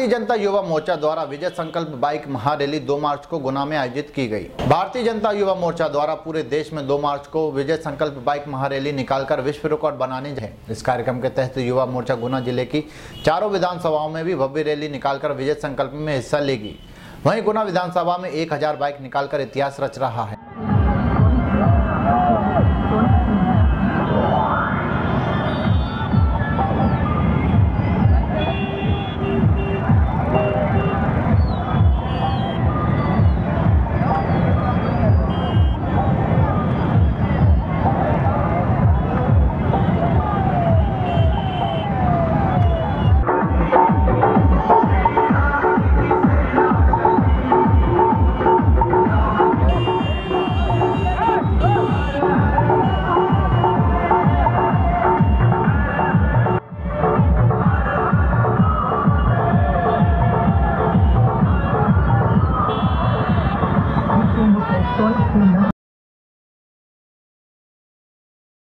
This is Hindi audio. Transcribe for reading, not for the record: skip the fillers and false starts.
जनता युवा मोर्चा द्वारा विजय संकल्प बाइक महारैली 2 मार्च को गुना में आयोजित की गई। भारतीय जनता युवा मोर्चा द्वारा पूरे देश में 2 मार्च को विजय संकल्प बाइक महारैली निकालकर विश्व रिकॉर्ड बनाने है। इस कार्यक्रम के तहत युवा मोर्चा गुना जिले की चारों विधानसभाओं में भी भव्य रैली निकालकर विजय संकल्प में हिस्सा लेगी। वहीं गुना विधानसभा में 1000 बाइक निकालकर इतिहास रच रहा है।